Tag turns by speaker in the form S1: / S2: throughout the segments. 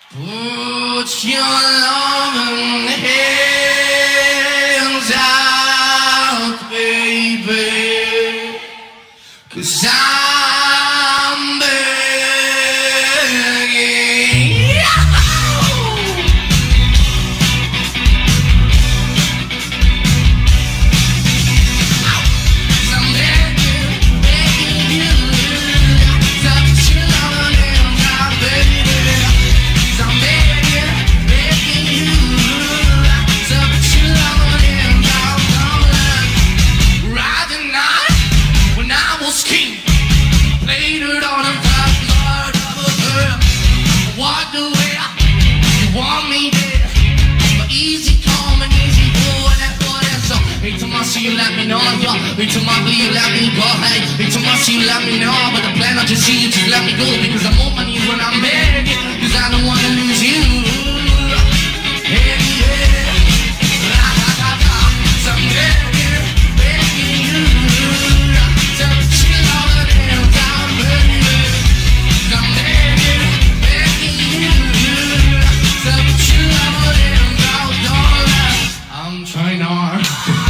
S1: Put your loving hands out, baby, 'cause I'm begging. You let me know, yo. Every time I bleed, you let me go. Hey, every time I see you, let me know. But the plan I just see you, just let me go. Because I'm on my knees when I'm begging, 'cause I don't wanna lose you. Hey, yeah. La, la, la, la. So I'm begging, begging you to chill all the damn time, baby. 'Cause I'm begging, begging you to chill all the damn time, darling. I'm trying hard.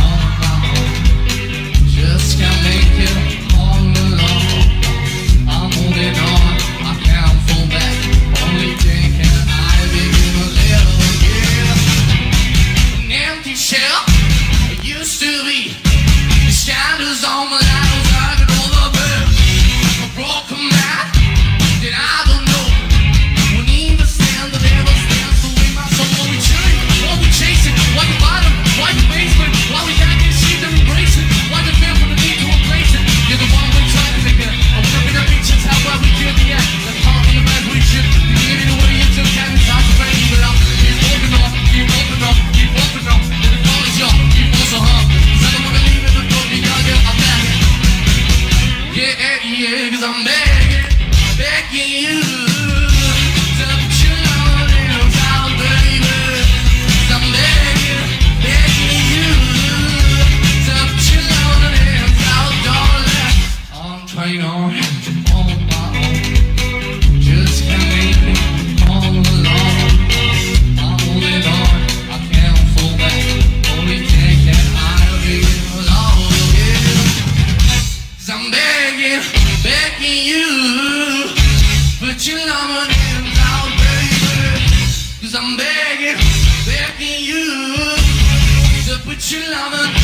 S1: Cause I'm begging, begging you to put your loving hands out, baby. 'Cause I'm begging, begging you to put your loving hands out, darling. I'm trying on my own, just can't make it all alone. I'm holding on, I can't fall back. Only thing that I'll be alone, yeah. 'Cause I'm begging, begging you, put your loving hands out, baby. 'Cause I'm begging, begging you to put your loving